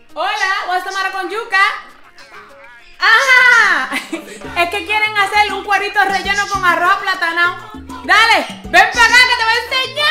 Hola, ¿vas a tomar con yuca? ¡Ajá! Es que quieren hacer un cuerito relleno con arroz aplatanado. Dale, ven para acá que te voy a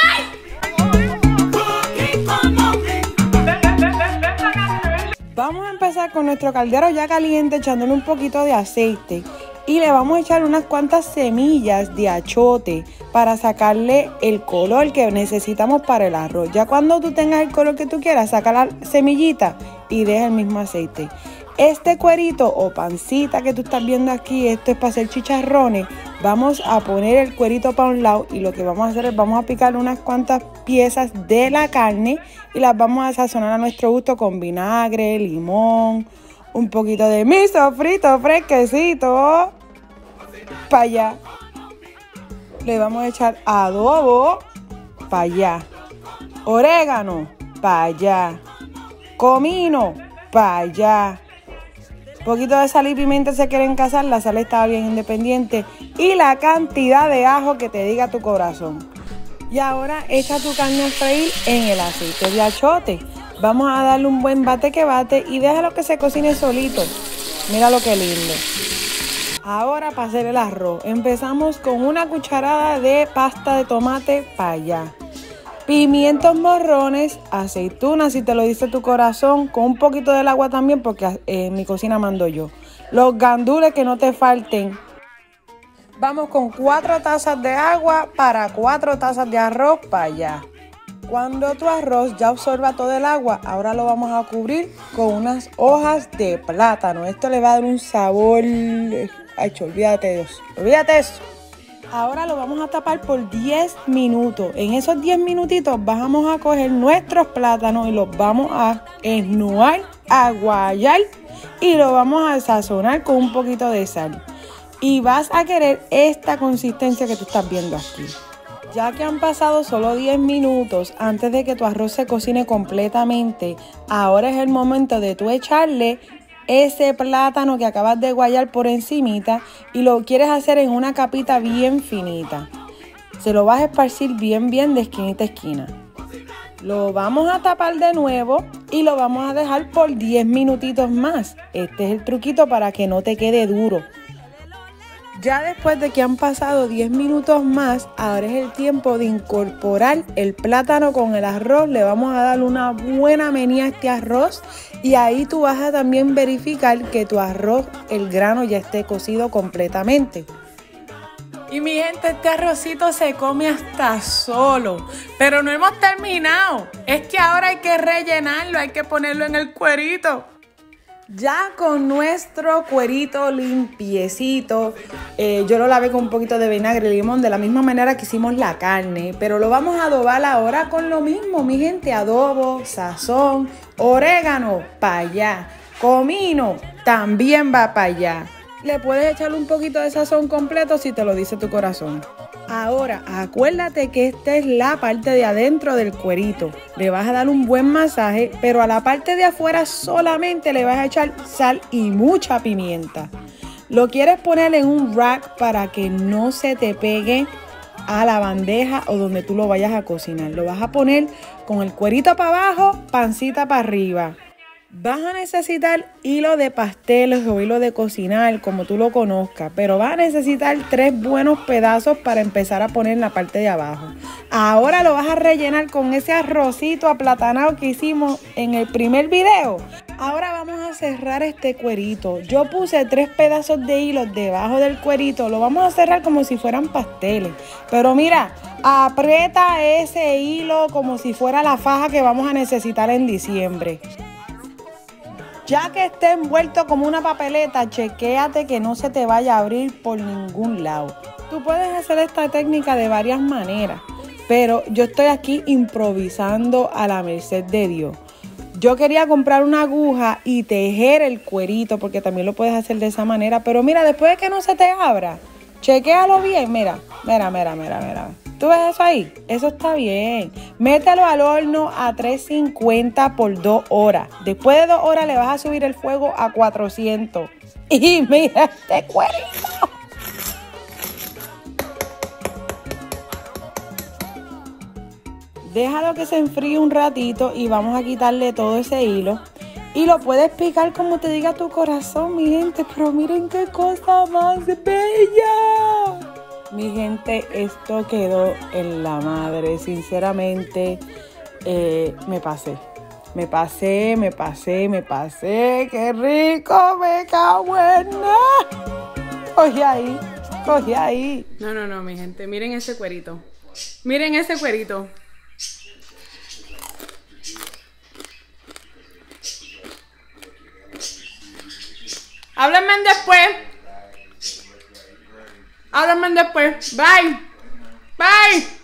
enseñar. Vamos a empezar con nuestro caldero ya caliente, echándole un poquito de aceite. Y le vamos a echar unas cuantas semillas de achote para sacarle el color que necesitamos para el arroz. Ya cuando tú tengas el color que tú quieras, saca la semillita y deja el mismo aceite. Este cuerito o pancita que tú estás viendo aquí, esto es para hacer chicharrones. Vamos a poner el cuerito para un lado y lo que vamos a hacer es vamos a picar unas cuantas piezas de la carne y las vamos a sazonar a nuestro gusto con vinagre, limón, un poquito de miso frito fresquecito. Para allá. Le vamos a echar adobo. Para allá. Orégano. Para allá. Comino. Para allá. Un poquito de sal y pimienta se quieren casar. La sal estaba bien independiente. Y la cantidad de ajo que te diga tu corazón. Y ahora echa tu carne a freír en el aceite de achote. Vamos a darle un buen bate que bate y déjalo que se cocine solito. Mira lo que lindo. Ahora para hacer el arroz, empezamos con una cucharada de pasta de tomate para allá. Pimientos morrones, aceitunas si te lo dice tu corazón, con un poquito del agua también porque en mi cocina mando yo. Los gandules que no te falten. Vamos con 4 tazas de agua para 4 tazas de arroz para allá. Cuando tu arroz ya absorba todo el agua, ahora lo vamos a cubrir con unas hojas de plátano. Esto le va a dar un sabor. Ay, olvídate de eso. Olvídate de eso. Ahora lo vamos a tapar por 10 minutos. En esos 10 minutitos vamos a coger nuestros plátanos y los vamos a esnuar, a guayar y lo vamos a sazonar con un poquito de sal. Y vas a querer esta consistencia que tú estás viendo aquí. Ya que han pasado solo 10 minutos antes de que tu arroz se cocine completamente, ahora es el momento de tú echarle ese plátano que acabas de guayar por encimita y lo quieres hacer en una capita bien finita. Se lo vas a esparcir bien de esquinita a esquina. Lo vamos a tapar de nuevo y lo vamos a dejar por 10 minutitos más. Este es el truquito para que no te quede duro. Ya después de que han pasado 10 minutos más, ahora es el tiempo de incorporar el plátano con el arroz. Le vamos a dar una buena menea a este arroz y ahí tú vas a también verificar que tu arroz, el grano ya esté cocido completamente. Y mi gente, este arrocito se come hasta solo, pero no hemos terminado. Es que ahora hay que rellenarlo, hay que ponerlo en el cuerito. Ya con nuestro cuerito limpiecito, yo lo lavé con un poquito de vinagre y limón de la misma manera que hicimos la carne, pero lo vamos a adobar ahora con lo mismo, mi gente, adobo, sazón, orégano, para allá, comino, también va para allá. Le puedes echar un poquito de sazón completo si te lo dice tu corazón. Ahora, acuérdate que esta es la parte de adentro del cuerito. Le vas a dar un buen masaje, pero a la parte de afuera solamente le vas a echar sal y mucha pimienta. Lo quieres poner en un rack para que no se te pegue a la bandeja o donde tú lo vayas a cocinar. Lo vas a poner con el cuerito para abajo, pancita para arriba. Vas a necesitar hilo de pasteles o hilo de cocinar, como tú lo conozcas, pero vas a necesitar 3 buenos pedazos para empezar a poner en la parte de abajo. Ahora lo vas a rellenar con ese arrocito aplatanado que hicimos en el primer video. Ahora vamos a cerrar este cuerito. Yo puse 3 pedazos de hilo debajo del cuerito. Lo vamos a cerrar como si fueran pasteles. Pero mira, aprieta ese hilo como si fuera la faja que vamos a necesitar en diciembre. Ya que esté envuelto como una papeleta, chequéate que no se te vaya a abrir por ningún lado. Tú puedes hacer esta técnica de varias maneras, pero yo estoy aquí improvisando a la merced de Dios. Yo quería comprar una aguja y tejer el cuerito, porque también lo puedes hacer de esa manera. Pero mira, después de que no se te abra, chequéalo bien, mira. ¿Tú ves eso ahí? Eso está bien. Mételo al horno a 350 por 2 horas. Después de 2 horas le vas a subir el fuego a 400. Y mira este cuerito. Déjalo que se enfríe un ratito y vamos a quitarle todo ese hilo. Y lo puedes picar como te diga tu corazón, mi gente. Pero miren qué cosa más bella. Mi gente, esto quedó en la madre. Sinceramente, me pasé. ¡Qué rico! ¡Me cago en nada! Cogí ahí. No, mi gente. Miren ese cuerito. Miren ese cuerito. Háblenme después. Bye. Bye.